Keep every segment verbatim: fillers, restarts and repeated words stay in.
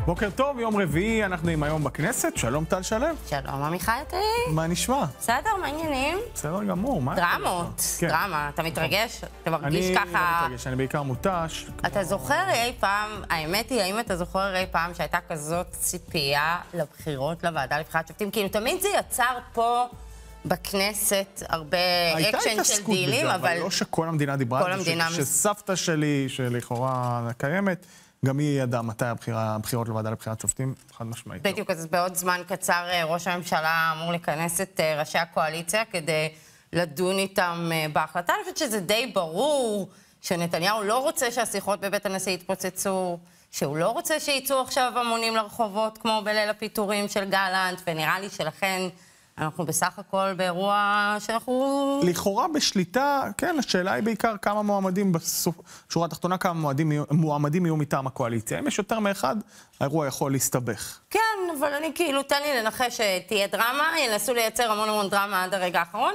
בוקר טוב, יום רביעי, אנחנו עם היום בכנסת. שלום טל שלם. שלום, עמיחי אתרי. מה נשמע? בסדר, מה העניינים? בסדר גמור, מה? דרמות, כן. דרמה. אתה מתרגש? אתה מרגיש ככה... אני לא מתרגש, אני בעיקר מותש. אתה זוכר אי פעם, האמת היא, האם אתה זוכר אי פעם שהייתה כזאת ציפייה לבחירות לוועדה לבחירת שופטים? כאילו, תמיד זה יצר פה בכנסת הרבה אקשן של דילים, אבל... אבל לא שכל המדינה דיברה על זה, שסבתא שלי, שלכאורה קיימת, גם היא ידעה מתי הבחירות לוועדה לבחירת שופטים, חד משמעית. בדיוק, אז בעוד זמן קצר ראש הממשלה אמור לכנס את ראשי הקואליציה כדי לדון איתם בהחלטה. אני חושבת שזה די ברור שנתניהו לא רוצה שהשיחות בבית הנשיא יתפוצצו, שהוא לא רוצה שיצאו עכשיו המונים לרחובות כמו בליל הפיטורים של גלנט, ונראה לי שלכן אנחנו בסך הכל באירוע שאנחנו... לכאורה בשליטה, כן, השאלה היא בעיקר כמה מועמדים, בשורה התחתונה כמה מועמדים, מועמדים יהיו מטעם הקואליציה. אם יש יותר מאחד, האירוע יכול להסתבך. כן, אבל אני כאילו, תן לי לנחש שתהיה דרמה, ינסו לייצר המון המון דרמה עד הרגע האחרון,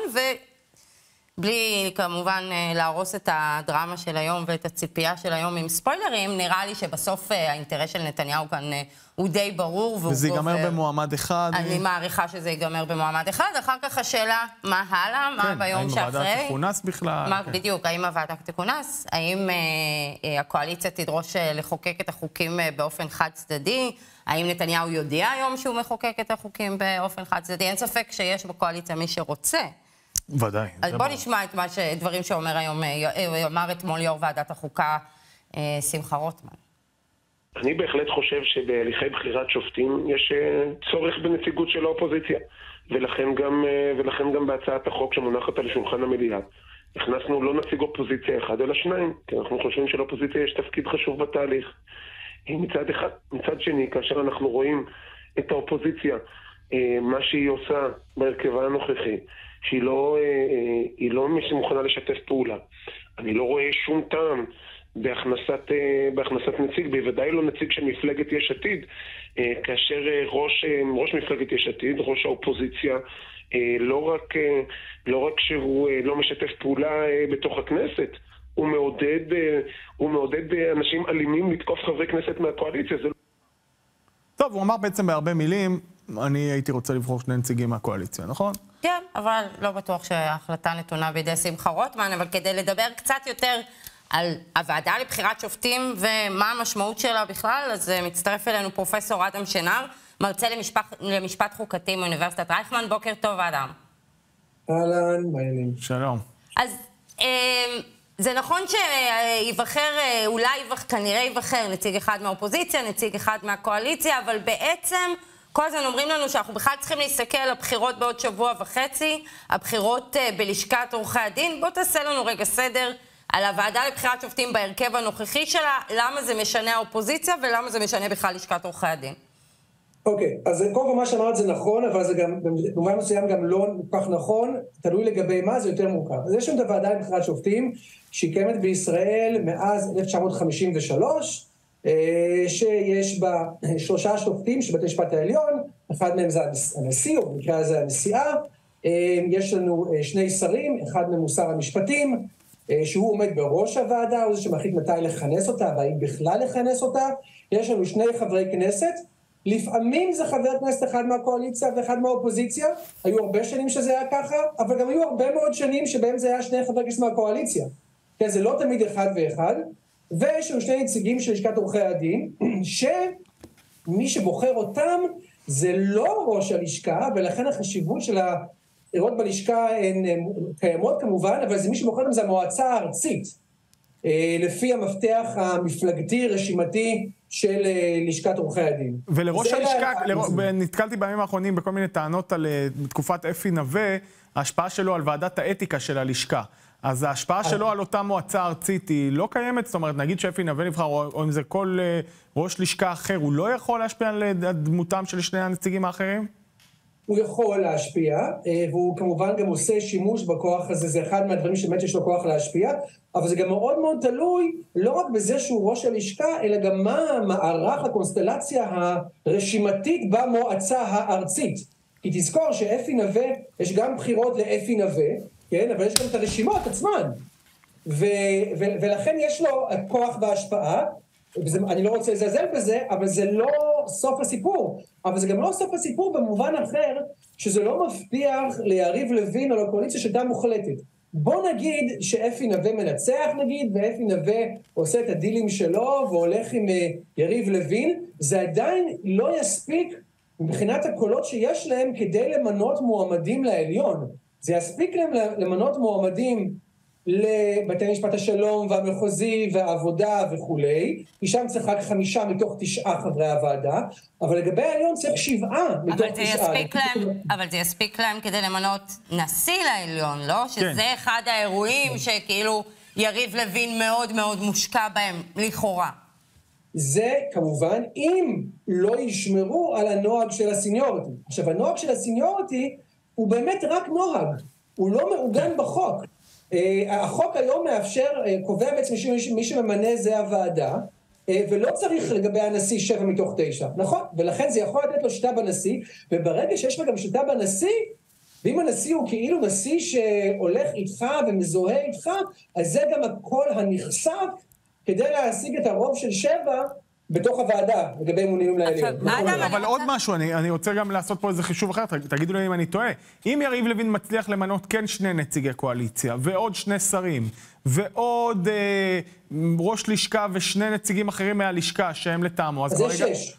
ובלי כמובן להרוס את הדרמה של היום ואת הציפייה של היום עם ספוילרים, נראה לי שבסוף האינטרס של נתניהו כאן הוא די ברור. וזה ייגמר במועמד אחד. אני מעריכה שזה ייגמר במועמד אחד. אחר כך השאלה, מה הלאה? מה ביום שאחרי? האם הוועדה תכונס בכלל? בדיוק, האם הוועדה תכונס? האם הקואליציה תדרוש לחוקק את החוקים באופן חד צדדי? האם נתניהו יודיע היום שהוא מחוקק את החוקים באופן חד צדדי? אין ספק שיש בקואליציה מי שרוצה. ודאי. אז בוא נשמע את דברים שאומר היום, אמר אתמול יו"ר ועדת החוקה, שמחה רוטמן. אני בהחלט חושב שבהליכי בחירת שופטים יש צורך בנציגות של האופוזיציה, ולכן גם, ולכן גם בהצעת החוק שמונחת על שולחן המליאה הכנסנו לא נציג אופוזיציה אחד אלא שניים, כי אנחנו חושבים שלאופוזיציה יש תפקיד חשוב בתהליך. מצד אחד, מצד שני, כאשר אנחנו רואים את האופוזיציה, מה שהיא עושה בהרכבה הנוכחי, שהיא לא, היא לא מוכנה לשתף פעולה, אני לא רואה שום טעם בהכנסת, בהכנסת נציג, בוודאי לא נציג של מפלגת יש עתיד, כאשר ראש, ראש מפלגת יש עתיד, ראש האופוזיציה, לא רק, לא רק שהוא לא משתף פעולה בתוך הכנסת, הוא מעודד, הוא מעודד אנשים אלימים לתקוף חברי כנסת מהקואליציה. זה... טוב, הוא אמר בעצם בהרבה מילים, אני הייתי רוצה לבחור שני נציגים מהקואליציה, נכון? כן, אבל לא בטוח שההחלטה נתונה בידי שמחה רוטמן, אבל כדי לדבר קצת יותר על הוועדה לבחירת שופטים ומה המשמעות שלה בכלל, אז מצטרף אלינו פרופסור אדם שנר, מרצה למשפט, למשפט חוקתי מאוניברסיטת רייכמן. בוקר טוב, אדם. אהלן, מה העניינים? שלום. אז זה נכון שיבחר, אולי יבחר, כנראה יבחר נציג אחד מהאופוזיציה, נציג אחד מהקואליציה, אבל בעצם כל הזמן אומרים לנו שאנחנו בכלל צריכים להסתכל על הבחירות בעוד שבוע וחצי, הבחירות בלשכת עורכי הדין. בוא תעשה לנו רגע סדר על הוועדה לבחירת שופטים בהרכב הנוכחי שלה, למה זה משנה האופוזיציה ולמה זה משנה בכלל לשכת עורכי הדין. אוקיי, אז קודם כל מה שאמרת זה נכון, אבל זה גם, במובן מסוים גם לא כל כך נכון, תלוי לגבי מה, זה יותר מורכב. אז יש שם את הוועדה לבחירת שופטים, שהיא קיימת בישראל מאז אלף תשע מאות חמישים ושלוש, שיש בה שלושה שופטים של בית המשפט העליון, אחד מהם זה הנשיא, או במקרה הזה הנשיאה, יש לנו שני שרים, אחד מהם הוא שר המשפטים, שהוא עומד בראש הוועדה, הוא זה שמחליט מתי לכנס אותה, והאם בכלל לכנס אותה. יש לנו שני חברי כנסת, לפעמים זה חבר כנסת אחד מהקואליציה ואחד מהאופוזיציה, היו הרבה שנים שזה היה ככה, אבל גם היו הרבה מאוד שנים שבהם זה היה שני חברי כנסת מהקואליציה. כן, זה לא תמיד אחד ואחד, ויש לנו שני נציגים של לשכת עורכי הדין, שמי שבוחר אותם זה לא ראש הלשכה, ולכן החשיבות של הבחירות בלשכה הן קיימות כמובן, אבל זה מי שבוחר אותם זה המועצה הארצית, לפי המפתח המפלגתי, רשימתי של לשכת עורכי הדין. ולראש הלשכה, נתקלתי בימים האחרונים בכל מיני טענות על תקופת אפי נווה, ההשפעה שלו על ועדת האתיקה של הלשכה. אז ההשפעה שלו על אותה מועצה ארצית היא לא קיימת? זאת אומרת, נגיד שאפי נווה נבחר, או אם זה כל ראש לשכה אחר, הוא לא יכול להשפיע על דמותם של שני הנציגים האחרים? הוא יכול להשפיע, והוא כמובן גם עושה שימוש בכוח הזה, זה אחד מהדברים שבאמת יש לו כוח להשפיע, אבל זה גם מאוד מאוד תלוי, לא רק בזה שהוא ראש הלשכה, אלא גם מה מערך הקונסטלציה הרשימתית במועצה הארצית. כי תזכור שאפי נווה, יש גם בחירות לאפי נווה, כן? אבל יש גם את הרשימות עצמן. ו- ו- ולכן יש לו כוח בהשפעה, אני לא רוצה לזלזל בזה, אבל זה לא סוף הסיפור. אבל זה גם לא סוף הסיפור במובן אחר, שזה לא מבטיח ליריב לוין או לקואליציה שדה מוחלטת. בוא נגיד שאפי נווה מנצח נגיד, ואפי נווה עושה את הדילים שלו, והולך עם יריב לוין, זה עדיין לא יספיק מבחינת הקולות שיש להם כדי למנות מועמדים לעליון. זה יספיק להם למנות מועמדים לבתי משפט השלום והמחוזי והעבודה וכולי, כי שם צריך רק חמישה מתוך תשעה חברי הוועדה, אבל לגבי העליון צריך שבעה מתוך תשעה. אבל זה יספיק להם כדי למנות נשיא לעליון, לא? שזה אחד האירועים שכאילו יריב לוין מאוד מאוד מושקע בהם, לכאורה. זה כמובן אם לא ישמרו על הנוהג של הסיניורטי. עכשיו, הנוהג של הסיניורטי הוא באמת רק נוהג, הוא לא מעוגן בחוק. החוק היום מאפשר, קובע בעצם מי שממנה זה הוועדה, ולא צריך לגבי הנשיא שבע מתוך תשע, נכון? ולכן זה יכול לתת לו שליטה בנשיא, וברגע שיש לו גם שליטה בנשיא, ואם הנשיא הוא כאילו נשיא שהולך איתך ומזוהה איתך, אז זה גם הקול הנחשף כדי להשיג את הרוב של שבע בתוך הוועדה, לגבי מונים לעליון. אבל עוד משהו, אני רוצה גם לעשות פה איזה חישוב אחר, תגידו לי אם אני טועה. אם יריב לוין מצליח למנות כן שני נציגי קואליציה, ועוד שני שרים, ועוד ראש לשכה ושני נציגים אחרים מהלשכה שהם לטעמו, אז זה שש.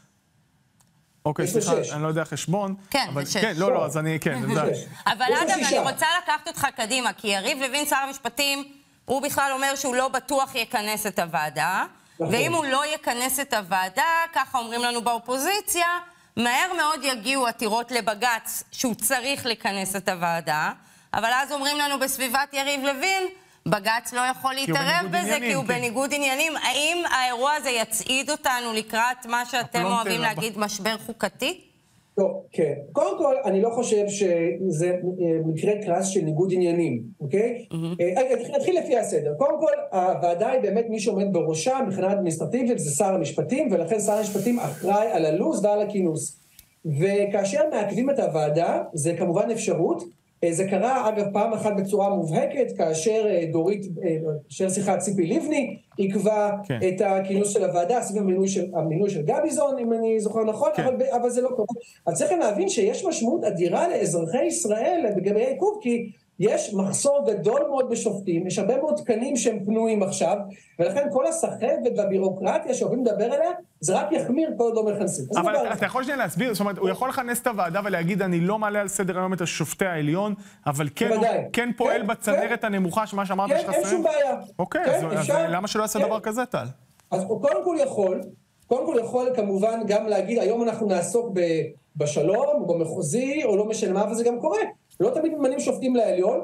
אוקיי, סליחה, אני לא יודע חשבון. כן, זה שש. כן, לא, לא, אז אני, כן, זה זה. אבל אגב, אני רוצה לקחת אותך קדימה, כי יריב לוין, שר המשפטים, הוא בכלל אומר שהוא לא בטוח יכנס את הוועדה, ואם הוא לא יכנס את הוועדה, ככה אומרים לנו באופוזיציה, מהר מאוד יגיעו עתירות לבג"ץ שהוא צריך לכנס את הוועדה, אבל אז אומרים לנו בסביבת יריב לוין, בג"ץ לא יכול להתערב בזה כי הוא בניגוד עניינים. האם האירוע הזה יצעיד אותנו לקראת מה שאתם אוהבים להגיד משבר חוקתי? לא, כן. קודם כל, אני לא חושב שזה מקרה קלאס של ניגוד עניינים, אוקיי? נתחיל לפי הסדר. קודם כל, הוועדה היא באמת מי שעומד בראשה, מבחינה אדמיניסטרטיבית, זה שר המשפטים, ולכן שר המשפטים אחראי על הלו"ז ועל הכינוס. וכאשר מעכבים את הוועדה, זה כמובן אפשרות. זה קרה, אגב, פעם אחת בצורה מובהקת, כאשר דורית, כאשר שיחה ציפי לבני, עקבה כן. את הכינוס של הוועדה, סביב המינוי של, המינוי של גביזון, אם אני זוכר נכון, כן. אבל, אבל זה לא קורה. אז צריכים להבין שיש משמעות אדירה לאזרחי ישראל לגבי העיכוב, כי יש מחסור גדול מאוד בשופטים, יש הרבה מאוד תקנים שהם פנויים עכשיו, ולכן כל הסחבת והבירוקרטיה שאוהבים לדבר עליה, זה רק יחמיר כל עוד לא מכנסים. אבל אתה יכול שנייה להסביר, זאת אומרת, הוא יכול לכנס את הוועדה ולהגיד, אני לא מעלה על סדר היום את השופטי העליון, אבל כן פועל בצנרת הנמוכה, שמה שאמרת שחסרים. כן, אין שום בעיה. אוקיי, אז למה שלא יעשה דבר כזה, טל? אז קודם כל יכול, קודם כל יכול כמובן גם להגיד, היום אנחנו נעסוק בשלום, או במחוזי, או לא משנה מה, וזה גם קורה. לא תמיד ממנים שופטים לעליון,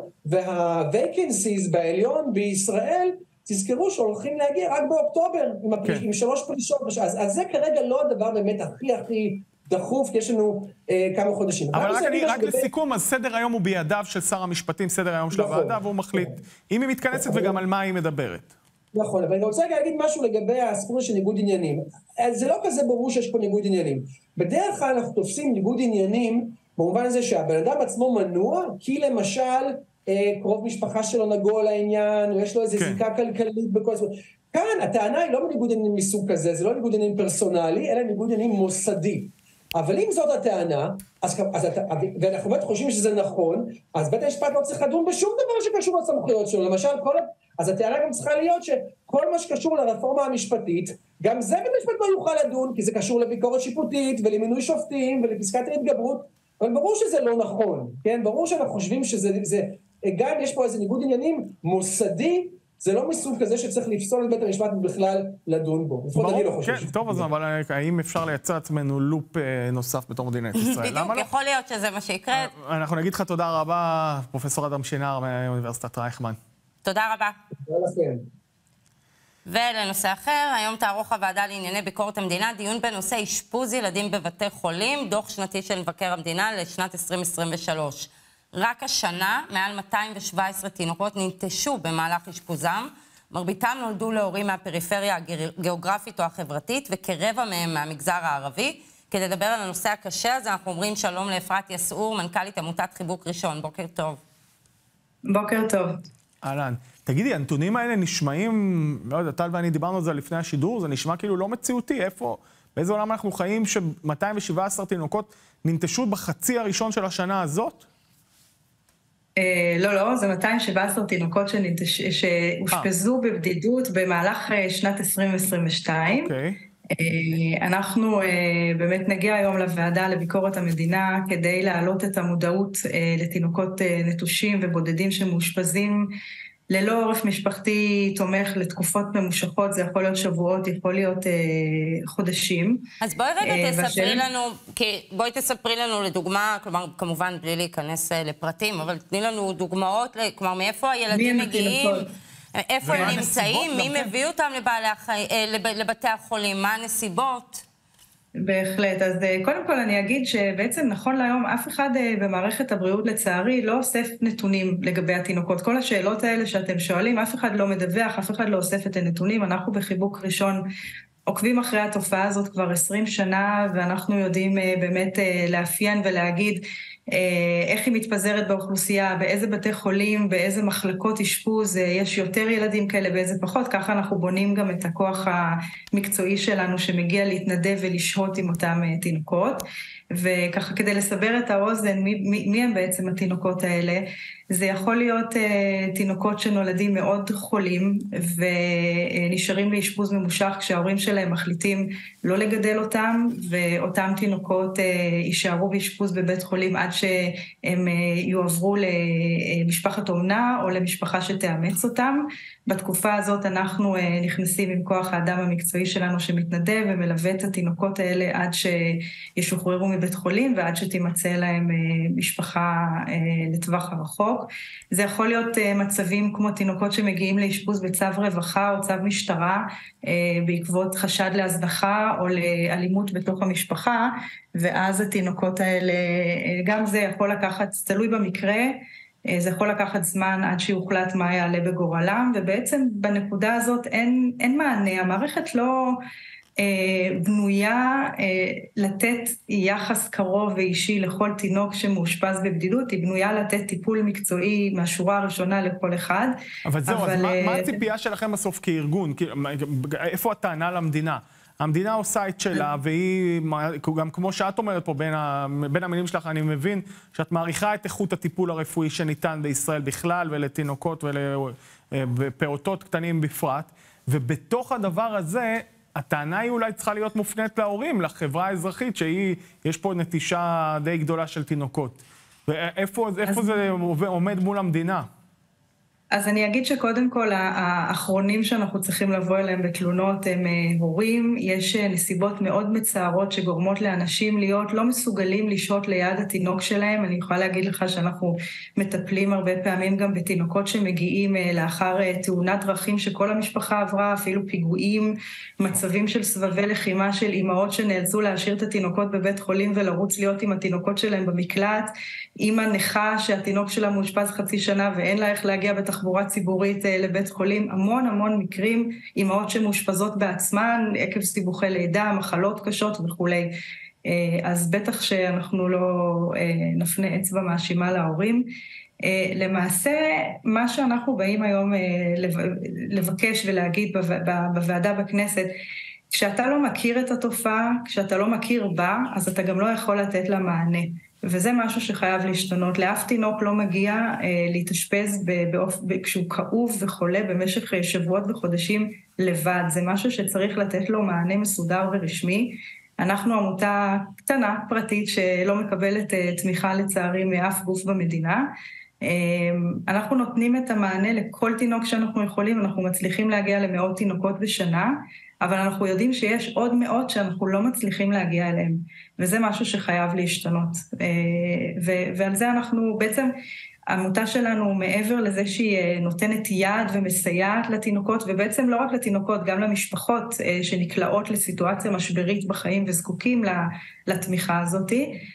וה-vacancies בעליון בישראל, תזכרו שהולכים להגיע רק באוקטובר, עם, הפליש, כן. עם שלוש פלישות. אז, אז זה כרגע לא הדבר באמת הכי הכי דחוף, כי יש לנו אה, כמה חודשים. אבל רק, אני, רק לגבי... לסיכום, אז סדר היום הוא בידיו של שר המשפטים, סדר היום של הוועדה, והוא מחליט אם היא מתכנסת וגם על מה היא מדברת. נכון, אבל אני רוצה להגיד משהו לגבי הסיפור של ניגוד עניינים. זה לא כזה ברור שיש פה ניגוד עניינים. בדרך כלל אנחנו תופסים ניגוד עניינים, במובן הזה שהבן אדם עצמו מנוע, כי למשל אה, קרוב משפחה שלו נגוע לעניין, או יש לו איזו כן. זיקה כלכלית בכל זאת. כאן הטענה היא לא בניגוד עניינים מסוג כזה, זה לא ניגוד עניינים פרסונלי, אלא ניגוד עניינים מוסדי. אבל אם זאת הטענה, אז, אז, ואנחנו באמת חושבים שזה נכון, אז בית המשפט לא צריך לדון בשום דבר שקשור לסמכויות שלו. למשל, כל, אז הטענה גם צריכה להיות שכל מה שקשור לרפורמה המשפטית, גם זה בית המשפט לא יוכל לדון, כי זה קשור לביקורת שיפוטית ולמינוי שופטים ולפסקת ההתגברות, אבל ברור שזה לא נכון, כן? ברור שאנחנו חושבים שזה, זה, גם יש פה איזה ניגוד עניינים מוסדי, זה לא מסוג כזה שצריך לפסול את בית המשפט בכלל לדון בו. לפחות אני לא חושב. כן, טוב, אז אבל האם אפשר לייצר עצמנו לופ נוסף בתור מדינת ישראל? בדיוק, יכול להיות שזה מה שיקרה. אנחנו נגיד לך תודה רבה, פרופסור אדם שינר מאוניברסיטת רייכמן. תודה רבה. תודה לכם. ולנושא אחר, היום תערוך הוועדה לענייני ביקורת המדינה, דיון בנושא אשפוז ילדים בבתי חולים, דוח שנתי של מבקר המדינה לשנת עשרים עשרים ושלוש. רק השנה, מעל מאתיים ושבע עשרה תינוקות ננטשו במהלך אשפוזם, מרביתם נולדו להורים מהפריפריה הגיאוגרפית או החברתית, וכרבע מהם מהמגזר הערבי. כדי לדבר על הנושא הקשה הזה, אנחנו אומרים שלום לאפרת יסעור, מנכ"לית עמותת חיבוק ראשון. בוקר טוב. בוקר טוב. אהלן. תגידי, הנתונים האלה נשמעים, לא יודע, טל ואני דיברנו על זה לפני השידור, זה נשמע כאילו לא מציאותי. איפה, באיזה עולם אנחנו חיים ש-מאתיים שבע עשרה תינוקות ננטשו בחצי הראשון של השנה הזאת? לא, לא, זה מאתיים שבע עשרה תינוקות שהושפזו בבדידות במהלך שנת עשרים עשרים ושתיים. אוקיי. אנחנו באמת נגיע היום לוועדה לביקורת המדינה כדי להעלות את המודעות לתינוקות נטושים ובודדים שמאושפזים ללא עורף משפחתי תומך לתקופות ממושכות, זה יכול להיות שבועות, יכול להיות חודשים. אז בואי רגע תספרי לנו, בואי תספרי לנו לדוגמה, כלומר כמובן בלי להיכנס לפרטים, אבל תני לנו דוגמאות, כלומר מאיפה הילדים מגיעים, איפה הם נמצאים, מי מביא אותם לבתי החולים, מה הנסיבות? בהחלט, אז קודם כל אני אגיד שבעצם נכון להיום אף אחד במערכת הבריאות לצערי לא אוסף נתונים לגבי התינוקות. כל השאלות האלה שאתם שואלים, אף אחד לא מדווח, אף אחד לא אוסף את הנתונים. אנחנו בחיבוק ראשון עוקבים אחרי התופעה הזאת כבר עשרים שנה, ואנחנו יודעים באמת לאפיין ולהגיד איך היא מתפזרת באוכלוסייה, באיזה בתי חולים, באיזה מחלקות אשפוז, יש יותר ילדים כאלה, באיזה פחות, ככה אנחנו בונים גם את הכוח המקצועי שלנו שמגיע להתנדב ולשהות עם אותם תינוקות, וככה כדי לסבר את האוזן, מי, מי, מי הם בעצם התינוקות האלה? זה יכול להיות uh, תינוקות שנולדים מאוד חולים ונשארים לאשפוז ממושך כשההורים שלהם מחליטים לא לגדל אותם, ואותם תינוקות uh, יישארו באשפוז בבית חולים עד שהם uh, יועברו למשפחת אומנה או למשפחה שתאמץ אותם. בתקופה הזאת אנחנו uh, נכנסים עם כוח האדם המקצועי שלנו שמתנדב ומלווה את התינוקות האלה עד שישוחררו מבית חולים ועד שתימצא להם uh, משפחה uh, לטווח הרחוק. זה יכול להיות uh, מצבים כמו תינוקות שמגיעים לאשפוז בצו רווחה או צו משטרה uh, בעקבות חשד להזנחה או לאלימות בתוך המשפחה, ואז התינוקות האלה, uh, גם זה יכול לקחת, תלוי במקרה, uh, זה יכול לקחת זמן עד שיוחלט מה יעלה בגורלם, ובעצם בנקודה הזאת אין, אין מענה, המערכת לא בנויה לתת יחס קרוב ואישי לכל תינוק שמאושפז בבדידות, היא בנויה לתת טיפול מקצועי מהשורה הראשונה לכל אחד. אבל זהו, אבל... אז מה, מה הציפייה שלכם בסוף כארגון? איפה הטענה למדינה? המדינה עושה את שלה, והיא, גם כמו שאת אומרת פה, בין, ה, בין המילים שלך, אני מבין שאת מעריכה את איכות הטיפול הרפואי שניתן בישראל בכלל, ולתינוקות ולפעוטות קטנים בפרט, ובתוך הדבר הזה, הטענה היא אולי צריכה להיות מופנית להורים, לחברה האזרחית, שיש פה נטישה די גדולה של תינוקות. ואיפה איפה זה עומד מול המדינה? אז אני אגיד שקודם כל, האחרונים שאנחנו צריכים לבוא אליהם בתלונות הם הורים. יש נסיבות מאוד מצערות שגורמות לאנשים להיות לא מסוגלים לשהות ליד התינוק שלהם. אני יכולה להגיד לך שאנחנו מטפלים הרבה פעמים גם בתינוקות שמגיעים לאחר תאונת דרכים שכל המשפחה עברה, אפילו פיגועים, מצבים של סבבי לחימה של אימהות שנאלצו להשאיר את התינוקות בבית חולים ולרוץ להיות עם התינוקות שלהם במקלט, אימא נכה שהתינוק שלה מאושפז חצי שנה ואין לה איך להגיע בתחבורה תחבורה ציבורית לבית חולים, המון המון מקרים, אימהות שמאושפזות בעצמן, עקב סיבוכי לידה, מחלות קשות וכולי. אז בטח שאנחנו לא נפנה אצבע מאשימה להורים. למעשה, מה שאנחנו באים היום לבקש ולהגיד בוועדה בכנסת, כשאתה לא מכיר את התופעה, כשאתה לא מכיר בה, אז אתה גם לא יכול לתת לה מענה. וזה משהו שחייב להשתנות. לאף תינוק לא מגיע אה, להתאשפז באופ... כשהוא כאוב וחולה במשך שבועות וחודשים לבד. זה משהו שצריך לתת לו מענה מסודר ורשמי. אנחנו עמותה קטנה, פרטית, שלא מקבלת אה, תמיכה לצערי מאף גוף במדינה. אה, אנחנו נותנים את המענה לכל תינוק שאנחנו יכולים, אנחנו מצליחים להגיע למאות תינוקות בשנה, אבל אנחנו יודעים שיש עוד מאות שאנחנו לא מצליחים להגיע אליהם, וזה משהו שחייב להשתנות. ועל זה אנחנו, בעצם, העמותה שלנו, מעבר לזה שהיא נותנת יד ומסייעת לתינוקות, ובעצם לא רק לתינוקות, גם למשפחות שנקלעות לסיטואציה משברית בחיים וזקוקים לתמיכה הזאת.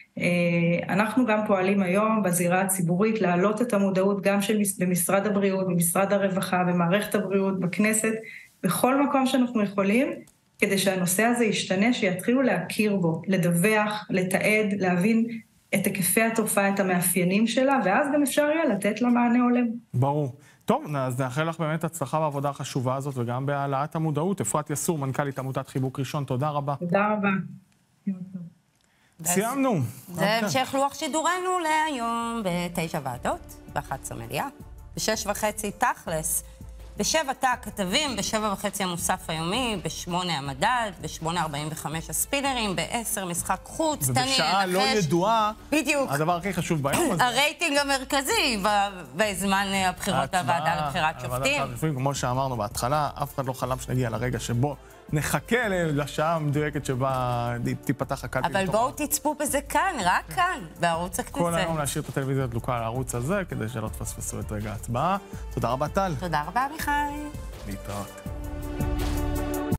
אנחנו גם פועלים היום בזירה הציבורית להעלות את המודעות גם של במשרד הבריאות, במשרד הרווחה, במערכת הבריאות, בכנסת, בכל מקום שאנחנו יכולים, כדי שהנושא הזה ישתנה, שיתחילו להכיר בו, לדווח, לתעד, להבין את היקפי התופעה, את המאפיינים שלה, ואז גם אפשר יהיה לתת לה מענה הולם. ברור. טוב, אז נאחל לך באמת הצלחה בעבודה החשובה הזאת, וגם בהעלאת המודעות. אפרת יסור, מנכ"לית עמותת חיבוק ראשון, תודה רבה. תודה רבה. סיימנו. זה המשך לוח שידורנו להיום בתשע ועדות, באחת עשרה מליאה, בשש וחצי תכלס, בשבע תא הכתבים, בשבע וחצי המוסף היומי, בשמונה המדד, בשמונה ארבעים וחמש הספינרים, בעשר משחק חוץ, תני, ובשעה לא ידועה, בדיוק. הדבר הכי חשוב ביום הזה. הרייטינג המרכזי בזמן הבחירות הוועדה לבחירת שופטים. כמו שאמרנו בהתחלה, אף אחד לא חלם שנגיע לרגע שבו נחכה לשעה המדויקת שבה תיפתח הקלפי. אבל בואו תצפו בזה כאן, רק כאן, בערוץ הכנסת. כל היום להשאיר את הטלוויזיה הדלוקה על הערוץ הזה, כדי שלא תפספסו את רגע ההצבעה. תודה רבה, טל. תודה רבה, מיכאל. להתראות.